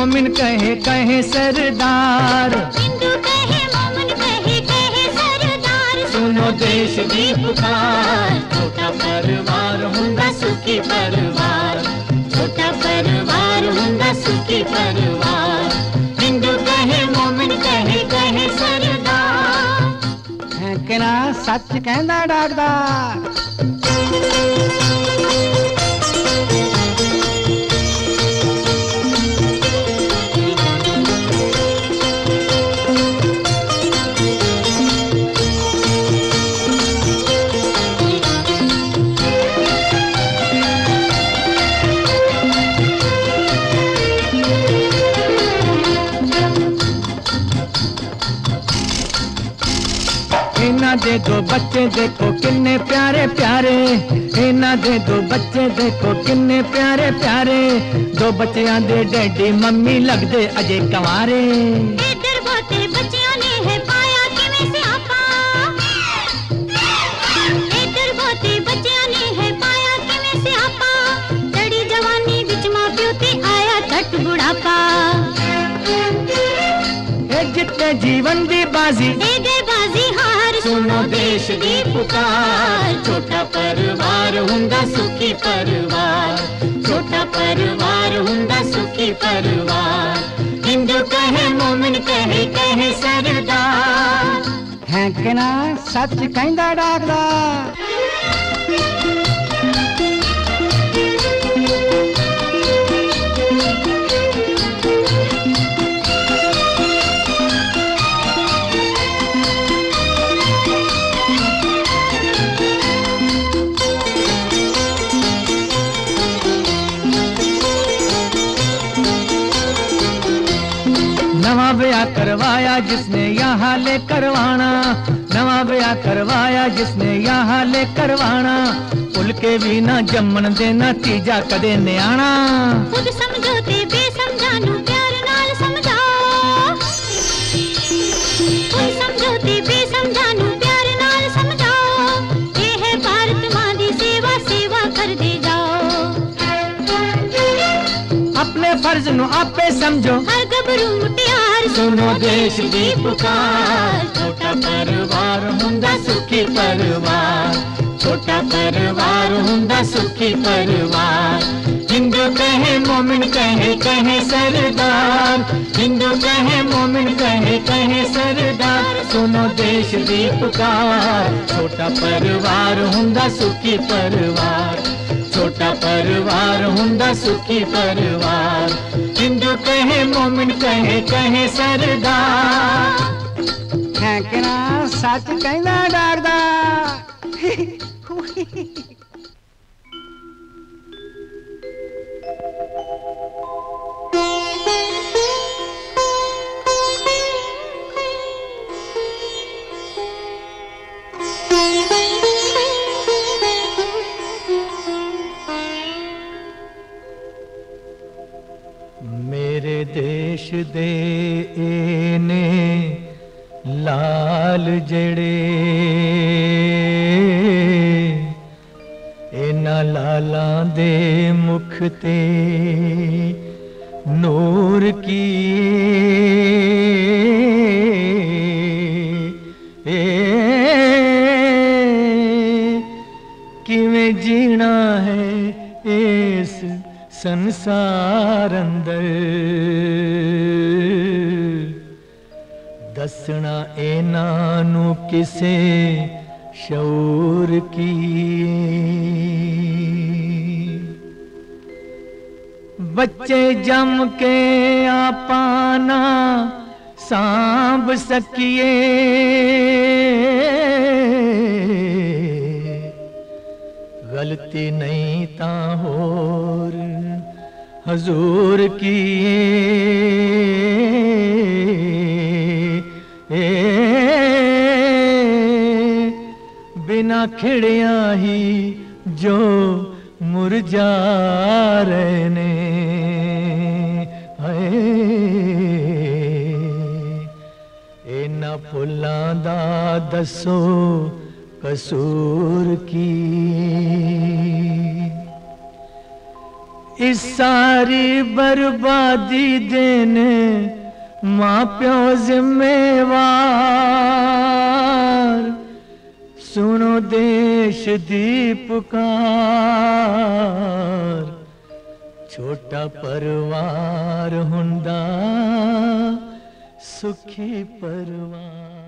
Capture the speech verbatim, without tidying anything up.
मोमिन कहे कहे सरदार, हिंदू कहे मोमिन कहे कहे सरदार। सुनो देश दी पुकार, छोटा परिवार हुंदा सुखी परिवार, छोटा परिवार हुंदा सुखी परिवार। हिंदू कहे मोमिन कहे कहे सरदार। है कि ना सच कहंदा डाकदार। इन्ना दे दो बच्चे देखो किन्ने प्यारे प्यारे, इन्ना दे दो बच्चे देखो किन्ने प्यारे प्यारे, दो बच्चियां दे डैडी मम्मी लगदे अजे कंवारे। इधर बहुते बच्चियां ने है पाया किवें से आपा, इधर बहुते बच्चियां ने है पाया किवें से आपा, तड़ी जवानी विच मां प्यो ते आया झट बुढ़ापा। ए जिते जीवन दी बाजी ए गए बाजी हार, सुनो देश दी पुकार, छोटा परिवार हुंदा सुखी परिवार, छोटा परिवार हुंदा सुखी परिवार। हिंदू कहे मोमिन कहे कहे सरदार। है कि ना सच कहंदा डाकदार। नवा ब्याह करवाया जिसने यहाँ ले करवाना, नवा ब्याह करवाया जिसने यहाँ ले करवाना, भुल के भी ना जम्मन देना तीजा कदे न्याणा। खुद समझो ते बेसमझानू प्यार नाल समझाओ, खुद समझो ते बेसमझानू प्यार नाल समझाओ, ये है भारत मां दी सेवा सेवा कर दे जाओ। अपने फर्ज नु आपे समझो, हर गबरू मुटियार सुनो देश दी पुकार, छोटा परिवार हुंदा सुखी परिवार, छोटा परिवार हुंदा सुखी परिवार। हिंदू कहे मोमिन कहे कहे सरदार, हिंदू कहे मोमिन कहे कहे सरदार, सुनो देश दी पुकार, छोटा परिवार हुंदा सुखी परिवार, छोटा परिवार हुंदा सुखी परिवार। हिंदू कहे मोमिन कहे कहे सरदार। है कि ना सच कहंदा डाकदार। मेरे देश दे एने लाल जड़े, एना लाला दे मुख ते नूर की ए, किवें जीना है इस संसार अंदर, दसना इन्हां नू किसे शऊर की। बच्चे जम के आपाना सांभ सकिए, गलती नहीं ता होर हजूर की ए, बिना खिड़िया ही जो मुरझा रहे ने, इन्हां फुल्लां दा दसो कसूर की। इस सारी बर्बादी देने माँ प्यो जिम्मेवार। सुनो देश दी पुकार, छोटा परिवार हुंदा सुखी परिवार।